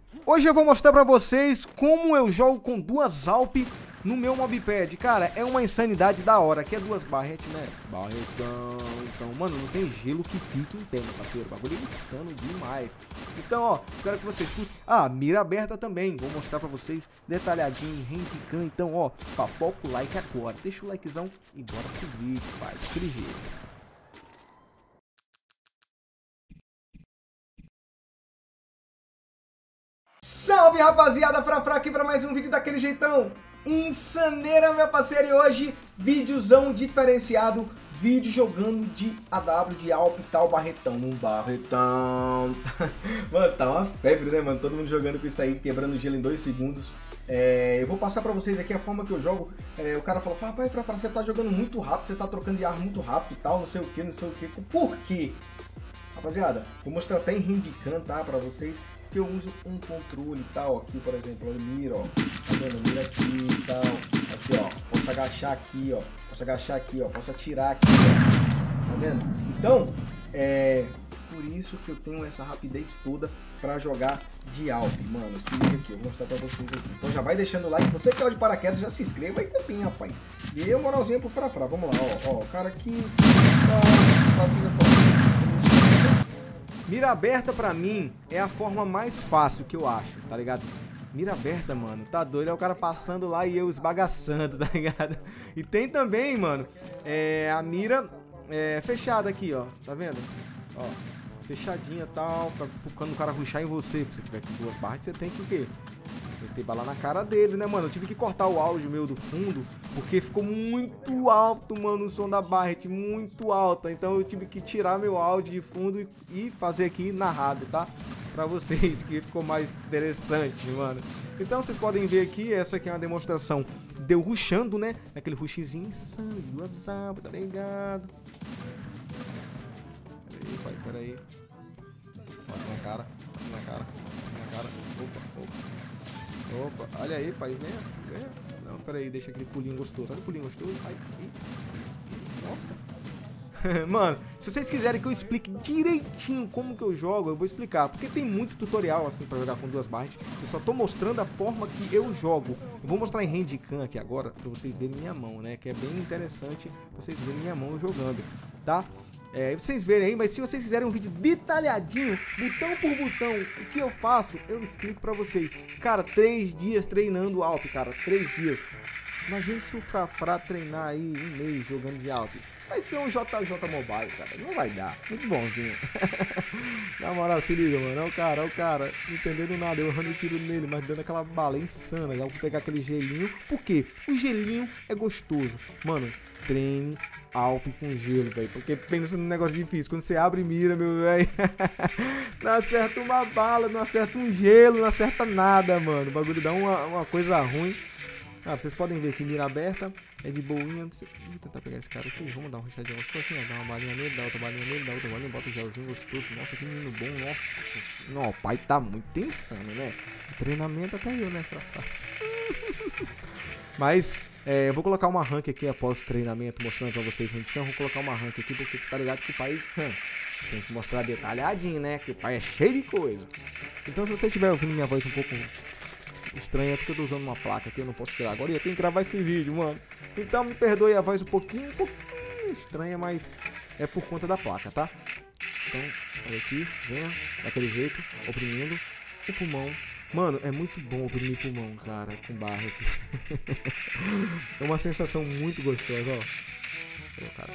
Hoje eu vou mostrar pra vocês como eu jogo com duas Alp no meu mobpad. Cara, é uma insanidade da hora. Aqui é duas barretes, né? Barretão. Então, mano, não tem gelo que fique em pé, meu parceiro. O bagulho é insano demais. Então, ó, espero que vocês curtam. Ah, mira aberta também. Vou mostrar pra vocês detalhadinho em handcam. Então, ó, papoca o like agora. Deixa o likezão e bora pro vídeo, pai. Daquele jeito. Salve, rapaziada, Frafra aqui para mais um vídeo daquele jeitão insaneira, meu parceiro. E hoje, videozão diferenciado, vídeo jogando de AW, de Alp e tal, barretão, num barretão. Mano, tá uma febre, né, mano? Todo mundo jogando com isso aí, quebrando gelo em 2 segundos. Eu vou passar pra vocês aqui a forma que eu jogo. O cara falou, rapaz, Frafra, você tá jogando muito rápido, você tá trocando de arma muito rápido e tal, não sei o que, não sei o que. Por quê? Rapaziada, vou mostrar até em handcam, tá, pra vocês, que eu uso um controle e tal. Aqui, por exemplo, eu miro, ó, tá vendo? Mira aqui e tal, aqui, ó, posso agachar aqui, ó, posso agachar aqui, ó, posso atirar aqui, ó, tá vendo? Então, por isso que eu tenho essa rapidez toda pra jogar de Alp, mano. Se liga aqui, eu vou mostrar pra vocês aqui. Então já vai deixando o like, você que é de paraquedas, já se inscreva aí também, rapaz. E aí, moralzinha pro Frafra, vamos lá, ó, o cara aqui, mira aberta pra mim é a forma mais fácil que eu acho, tá ligado? Mira aberta, mano, tá doido, é o cara passando lá e eu esbagaçando, tá ligado? E tem também, mano, a mira fechada aqui, ó, tá vendo? Ó, fechadinha e tal, pra quando o cara rushar em você, se você tiver com duas barras, você tem que o quê? Meter bala na cara dele, né, mano? Eu tive que cortar o áudio meu do fundo, porque ficou muito alto, mano, o som da Barret, muito alta. Então eu tive que tirar meu áudio de fundo e fazer aqui narrado, tá? Pra vocês, que ficou mais interessante, mano. Então vocês podem ver aqui, essa aqui é uma demonstração de eu rushando, né? Aquele rushzinho insano, de duas abas, tá ligado? Peraí, pai, peraí. Bota na cara, bota na cara, bota na cara. Opa, opa. Opa, olha aí, pai, venha. Não, pera aí, deixa aquele pulinho gostoso. Olha o pulinho gostoso. Ai, nossa. Mano, se vocês quiserem que eu explique direitinho como que eu jogo, eu vou explicar. Porque tem muito tutorial, assim, pra jogar com duas barras. Eu só tô mostrando a forma que eu jogo. Eu vou mostrar em handcam aqui agora, pra vocês verem minha mão, né? Que é bem interessante vocês verem minha mão jogando, tá? Vocês verem aí, mas se vocês quiserem um vídeo detalhadinho, botão por botão, o que eu faço, eu explico pra vocês. Cara, 3 dias treinando Alp, cara, 3 dias. Imagina se o Frafra treinar aí 1 mês jogando de Alp. Vai ser um JJ Mobile, cara, não vai dar, muito bonzinho. Na moral, se liga, mano, é o cara, não entendendo nada, eu errando tiro nele, mas dando aquela bala insana. Já vou pegar aquele gelinho, por quê? O gelinho é gostoso, mano, treine Alp com gelo, velho, porque pensa num negócio difícil, quando você abre e mira, meu velho, não acerta uma bala, não acerta um gelo, não acerta nada, mano, o bagulho dá uma coisa ruim. Vocês podem ver que mira aberta, é de boinha. Deixa eu tentar pegar esse cara aqui, vamos dar um rechadinho gostoso, dá uma balinha nele, dá outra balinha nele, dá outra balinha, bota o gelzinho gostoso. Nossa, que menino bom, nossa, não, o pai tá muito insano, né? O treinamento até eu, né, Frafra? Mas eu vou colocar uma rank aqui após o treinamento, mostrando pra vocês, gente. Então eu vou colocar uma rank aqui, porque você tá ligado que o pai tem que mostrar detalhadinho, né? Que o pai é cheio de coisa. Então se você estiver ouvindo minha voz um pouco estranha, é porque eu tô usando uma placa aqui, eu não posso tirar agora e eu tenho que gravar esse vídeo, mano. Então me perdoe a voz um pouquinho estranha, mas é por conta da placa, tá? Então, olha aqui, venha, daquele jeito, oprimindo o pulmão. Mano, é muito bom oprimir pulmão, cara, com Barret. É uma sensação muito gostosa, ó. Olha, cara.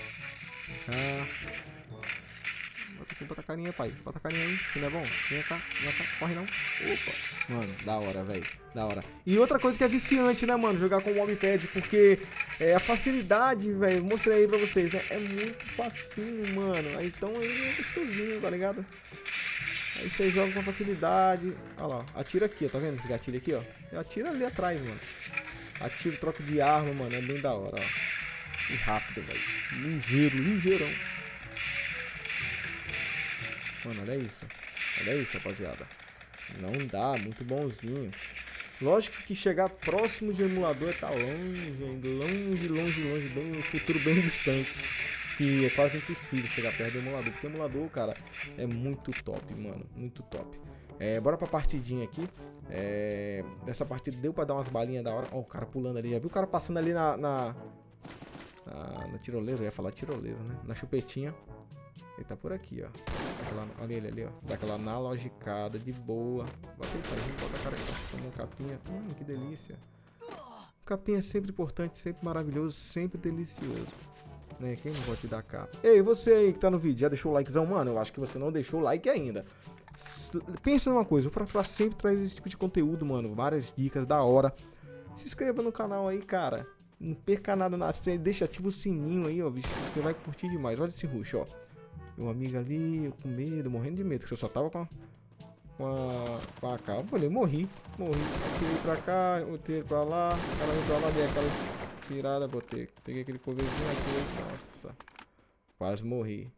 Bota a carinha, pai. Bota a carinha aí, se não é bom. Vem cá, corre não. Opa. Mano, da hora, velho. Da hora. E outra coisa que é viciante, né, mano? Jogar com o mobpad, porque a facilidade, velho, mostrei aí pra vocês, né? É muito facinho, mano. Então ele é gostosinho, tá ligado? Aí você joga com facilidade. Olha lá, atira aqui, ó. Tá vendo esse gatilho aqui, ó? Eu atiro ali atrás, mano. Atiro, troco de arma, mano. É bem da hora, ó. E rápido, velho. Ligeirão. Mano, olha isso. Olha isso, rapaziada. Não dá, muito bonzinho. Lógico que chegar próximo de emulador tá longe ainda. Longe. Bem, um futuro bem distante. Que é quase impossível chegar perto do emulador. Porque o emulador, cara, é muito top, mano. Muito top. Bora pra partidinha aqui. Essa partida deu pra dar umas balinhas da hora. Ó, o cara pulando ali. Já viu o cara passando ali na tiroleiro? Eu ia falar tiroleiro, né? Na chupetinha. Ele tá por aqui, ó. Olha ele ali, ó. Dá aquela analogicada de boa. Bota aí, pai. Bota a cara aí. Toma um capinha. Que delícia. O capinha é sempre importante, sempre maravilhoso, sempre delicioso. Né? Quem não gosta de dar capa? Ei, você aí que tá no vídeo, já deixou o likezão? Mano, eu acho que você não deixou o like ainda. Pensa numa coisa, o Frafra sempre traz esse tipo de conteúdo, mano. Várias dicas da hora. Se inscreva no canal aí, cara. Não perca nada na série. Deixa ativo o sininho aí, ó, bicho. Você vai curtir demais. Olha esse rush, ó. Meu amigo ali, eu com medo, morrendo de medo, porque eu só tava com a AK. Eu falei, morri. Tirei pra cá, botei pra lá. O cara veio pra lá, dei aquela tirada, botei. Peguei aquele coverzinho aqui. Nossa. Quase morri.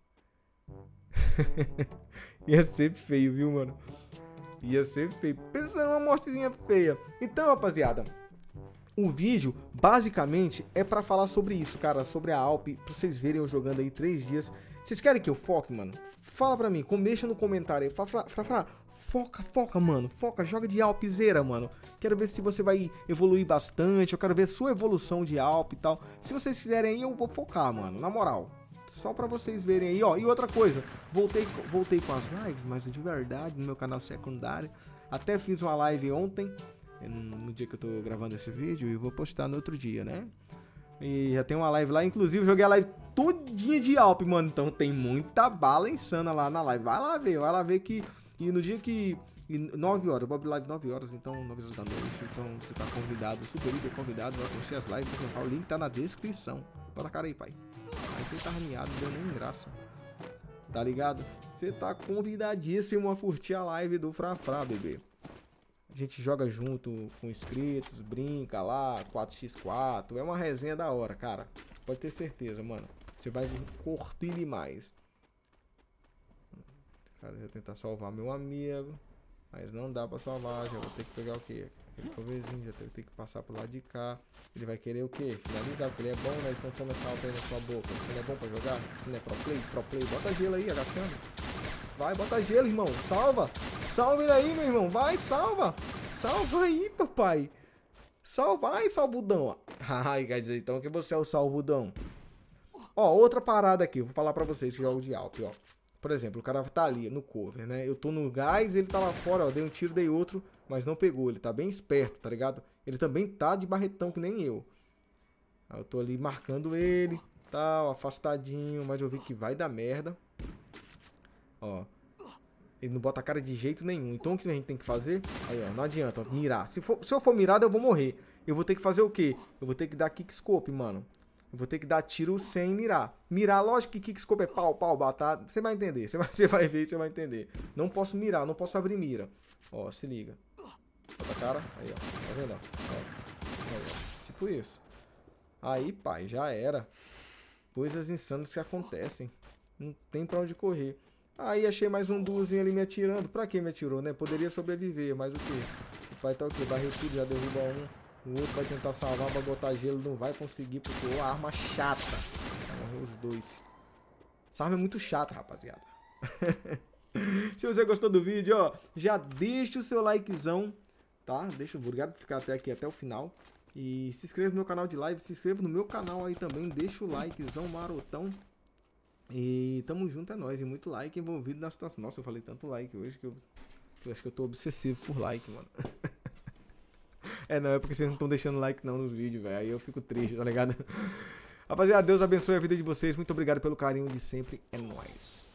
Ia ser feio, viu, mano? Ia ser feio. Pensa numa mortezinha feia. Então, rapaziada, o vídeo, basicamente, é pra falar sobre isso, cara. Sobre a Alp, pra vocês verem eu jogando aí 3 dias. Vocês querem que eu foque, mano? Fala pra mim, deixa no comentário aí. Frafra, foca, mano. Foca, joga de Alpzeira, mano. Quero ver se você vai evoluir bastante. Eu quero ver a sua evolução de Alp e tal. Se vocês quiserem aí, eu vou focar, mano. Na moral. Só pra vocês verem aí, ó. E outra coisa, voltei com as lives, mas de verdade, no meu canal secundário. Até fiz uma live ontem, no dia que eu tô gravando esse vídeo, e vou postar no outro dia, né? E já tem uma live lá, inclusive joguei a live todinha de Alp, mano. Então tem muita bala insana lá na live. Vai lá ver que... E no dia que... 9 horas, eu vou abrir live 9 horas, então 9 horas da noite. Então você tá convidado, super hiper convidado a assistir as lives. O link tá na descrição. Bota a cara aí, pai. Aí você tá arranhado, não deu nem graça. Tá ligado? Você tá convidadíssimo a curtir a live do Frafra, bebê. A gente joga junto com inscritos, brinca lá, 4x4. É uma resenha da hora, cara. Pode ter certeza, mano. Você vai curtir demais. Cara, eu vou tentar salvar meu amigo. Mas não dá pra salvar. Já vou ter que pegar o quê? Aquele coverzinho. Já ter que passar pro lado de cá. Ele vai querer o quê? Finalizar, porque ele é bom, né? Então toma essa alta aí na sua boca. Você não é bom pra jogar? Você não é pro play? Bota gelo aí, agachando. Vai, bota gelo, irmão. Salva. Salva ele aí, meu irmão. Vai, salva. Salva aí, papai. Salva aí, salvudão. Ai, quer dizer então que você é o salvudão. Ó, outra parada aqui. Vou falar pra vocês que jogo de Alp, ó. Por exemplo, o cara tá ali no cover, né? Eu tô no gás, ele tá lá fora, ó. Dei um tiro, dei outro, mas não pegou. Ele tá bem esperto, tá ligado? Ele também tá de barretão, que nem eu. Aí eu tô ali marcando ele, tal, afastadinho, mas eu vi que vai dar merda. Ó. Ele não bota a cara de jeito nenhum. Então o que a gente tem que fazer? Aí, ó, não adianta, ó, mirar. Se eu for mirado, eu vou morrer. Eu vou ter que fazer o quê? Eu vou ter que dar kickscope, mano. Eu vou ter que dar tiro sem mirar. Mirar, lógico que kickscope é pau, batata. Você vai entender. Você vai ver, você vai entender. Não posso mirar, não posso abrir mira. Ó, se liga. Bota a cara. Aí, ó. Tá vendo? Aí, ó. Tipo isso. Aí, pai, já era. Coisas insanas que acontecem. Não tem pra onde correr. Aí achei mais um duozinho ali me atirando. Pra que me atirou, né? Poderia sobreviver, mas o que? O pai tá o quê? Barril tudo, já derruba um. O outro vai tentar salvar, vai botar gelo, não vai conseguir, porque é uma arma chata. Vai morrer os dois. Essa arma é muito chata, rapaziada. Se você gostou do vídeo, ó, já deixa o seu likezão, tá? Obrigado por ficar até aqui, até o final. E se inscreva no meu canal de live, se inscreva no meu canal aí também, deixa o likezão marotão. E tamo junto, é nóis. E muito like envolvido na situação. Nossa, eu falei tanto like hoje que eu acho que eu tô obsessivo por like, mano. Não, é porque vocês não estão deixando like não nos vídeos, velho. Aí eu fico triste, tá ligado? Rapaziada, Deus abençoe a vida de vocês. Muito obrigado pelo carinho de sempre. É nóis.